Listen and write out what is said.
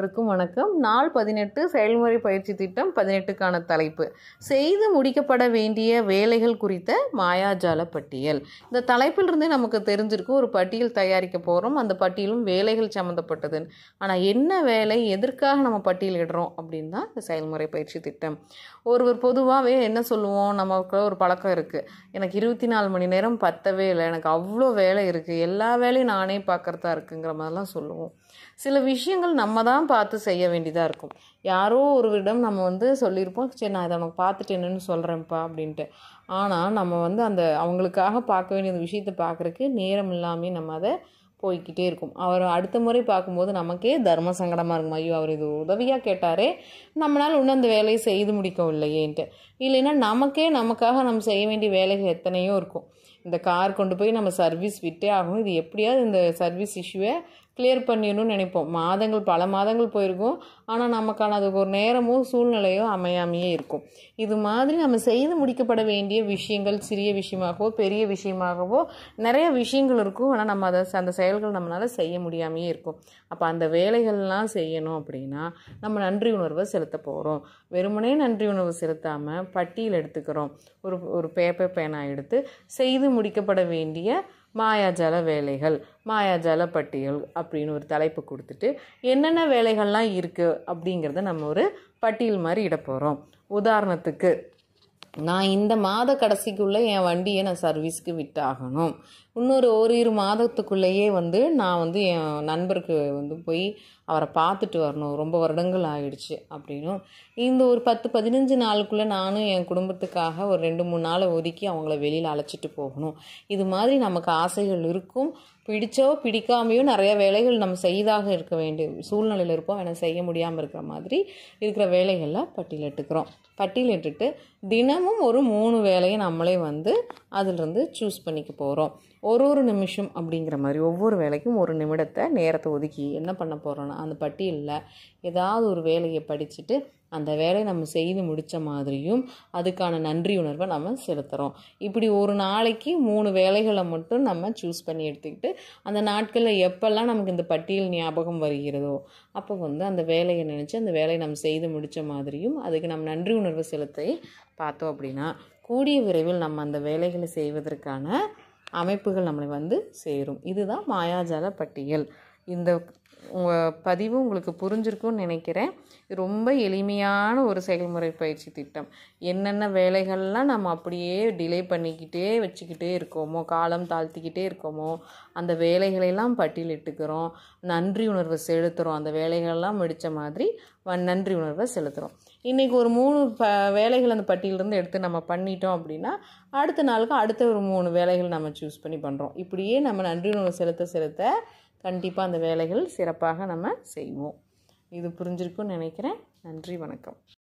அனைவருக்கும் வணக்கம். நாள் 18 செயல்முறை பயிற்சி திட்டம் 18க்கான தலைப்பு செய்து முடிக்கப்பட வேண்டிய வேலைகள் குறித்த மாயாஜால பட்டியல். இந்த தலைப்பிலிருந்து நமக்கு தெரிஞ்சிருக்கும், ஒரு பட்டியல் தயாரிக்க போகிறோம். அந்த பட்டியலும் வேலைகள் சம்மந்தப்பட்டது. ஆனால் என்ன வேலை, எதற்காக நம்ம பட்டியலிடுறோம் அப்படின்னு தான் இந்த செயல்முறை பயிற்சி திட்டம். ஒருவர் பொதுவாகவே என்ன சொல்லுவோம், நமக்கு ஒரு பழக்கம் இருக்குது, எனக்கு 24 மணி நேரம் பத்தவே இல்லை, எனக்கு அவ்வளோ வேலை இருக்குது, எல்லா வேலையும் நானே பார்க்குறதா இருக்குங்கிற மாதிரிலாம் சொல்லுவோம். சில விஷயங்கள் நம்ம தான் பார்த்து செய்ய வேண்டியதாக இருக்கும். யாரோ ஒருவரிடம் நம்ம சொல்லியிருப்போம், சரி நான் இதை உனக்கு பார்த்துட்டு என்னென்னு சொல்கிறேன்ப்பா அப்படின்ட்டு. ஆனால் நம்ம அந்த அவங்களுக்காக பார்க்க வேண்டிய விஷயத்தை பார்க்குறக்கு நேரம் இல்லாமல் நம்ம அதை போய்கிட்டே இருக்கும். அவர் அடுத்த முறை பார்க்கும்போது நமக்கே தர்ம சங்கடமாக இருக்கும், ஐயோ அவர் இது உதவியாக கேட்டாரே, நம்மளால் இன்னும் அந்த வேலையை செய்து முடிக்கவில்லையேன்ட்டு. இல்லைன்னா நமக்காக நம்ம செய்ய வேண்டிய வேலைகள் எத்தனையோ இருக்கும். இந்த கார் கொண்டு போய் நம்ம சர்வீஸ் விட்டே ஆகணும், இது எப்படியாவது இந்த சர்வீஸ் இஷ்யூவை கிளியர் பண்ணிடணும்னு நினைப்போம். பல மாதங்கள் போயிருக்கும், ஆனால் நமக்கான அதுக்கு ஒரு நேரமோ சூழ்நிலையோ அமையாமையே இருக்கும். இது மாதிரி நம்ம செய்து முடிக்கப்பட வேண்டிய விஷயங்கள் சிறிய விஷயமாகவோ பெரிய விஷயமாகவோ நிறைய விஷயங்கள் இருக்கும். ஆனால் நம்ம அந்த செயல்கள் நம்மளால் செய்ய முடியாமையே இருக்கும். அப்போ அந்த வேலைகள்லாம் செய்யணும் அப்படின்னா நம்ம நன்றி உணர்வை செலுத்த போகிறோம். வெறுமனே நன்றி உணர்வு செலுத்தாமல் பட்டியல் எடுத்துக்கிறோம். ஒரு பேப்பர் பேனா எடுத்து செய்து முடிக்கப்பட வேண்டிய மாயாஜால வேலைகள், மாயாஜால பட்டியல் அப்படின்னு ஒரு தலைப்பு கொடுத்துட்டு என்னென்ன வேலைகள்லாம் இருக்குது அப்படிங்கிறத நம்ம ஒரு பட்டியல் மாதிரி இட போகிறோம். உதாரணத்துக்கு, நான் இந்த மாத கடைசிக்குள்ளே என் வண்டியை நான் சர்வீஸ்க்கு விட்டாகணும், இன்னொரு ஓரிரு மாதத்துக்குள்ளேயே நான் என் நண்பருக்கு போய் அவரை பார்த்துட்டு வரணும், ரொம்ப வருடங்கள் ஆயிடுச்சு அப்படின்னும், இந்த ஒரு 10-15 நாளுக்குள்ளே நானும் என் குடும்பத்துக்காக ஒரு 2-3 நாளை ஒதுக்கி அவங்கள வெளியில் அழைச்சிட்டு போகணும். இது மாதிரி நமக்கு ஆசைகள் இருக்கும். பிடிச்சோ பிடிக்காமையோ நிறைய வேலைகள் நம்ம செய்தாக இருக்க வேண்டிய சூழ்நிலையில் இருப்போம். எனக்கு செய்ய முடியாமல் இருக்கிற மாதிரி இருக்கிற வேலைகளில் பட்டியலிட்டுக்கிறோம். பட்டியலிட்டுட்டு தினமும் ஒரு 3 வேலையை நம்மளே அதிலிருந்து சூஸ் பண்ணிக்க போகிறோம். ஒரு நிமிஷம் அப்படிங்கிற மாதிரி ஒவ்வொரு வேலைக்கும் 1 நிமிடத்தை நேரத்தை ஒதுக்கி என்ன பண்ண போகிறோன்னா, அந்த பட்டியலில் ஏதாவது ஒரு வேலையை படிச்சுட்டு அந்த வேலையை நம்ம செய்து முடித்த மாதிரியும் அதுக்கான நன்றி உணர்வை நம்ம செலுத்துகிறோம். இப்படி ஒரு நாளைக்கு 3 வேலைகளை மட்டும் நம்ம சூஸ் பண்ணி எடுத்துக்கிட்டு அந்த நாட்களில் எப்போல்லாம் நமக்கு இந்த பட்டியல் ஞாபகம் வருகிறதோ அப்போ அந்த வேலையை நினச்சி அந்த வேலையை நம்ம செய்து முடித்த மாதிரியும் அதுக்கு நம்ம நன்றி உணர்வை செலுத்தி பார்த்தோம் அப்படின்னா கூடிய விரைவில் நம்ம அந்த வேலைகளை செய்வதற்கான அமைப்புகள் நம்மளை சேரும். இதுதான் மாயாஜால பட்டியல். இந்த பதிவு உங்களுக்கு புரிஞ்சிருக்கும்னு நினைக்கிறேன். ரொம்ப எளிமையான ஒரு செயல்முறை பயிற்சி திட்டம். என்னென்ன வேலைகள்லாம் நம்ம அப்படியே டிலே பண்ணிக்கிட்டே வச்சுக்கிட்டே இருக்கோமோ, காலம் தாழ்த்திக்கிட்டே இருக்கோமோ, அந்த வேலைகளெல்லாம் பட்டியலிட்டுக்கிறோம். நன்றி உணர்வை செலுத்துகிறோம். அந்த வேலைகள்லாம் முடித்த மாதிரி நன்றி உணர்வை செலுத்துகிறோம். இன்றைக்கி ஒரு 3 வேலைகள் அந்த பட்டியலிருந்து எடுத்து நம்ம பண்ணிட்டோம் அப்படின்னா அடுத்த நாளுக்கு அடுத்த ஒரு 3 வேலைகள் நம்ம சூஸ் பண்ணி பண்ணுறோம். இப்படியே நம்ம நன்றி உணர்வை செலுத்த கண்டிப்பாக அந்த வேலைகள் சிறப்பாக நம்ம செய்வோம். இது புரிஞ்சிருக்குன்னு நினைக்கிறேன். நன்றி, வணக்கம்.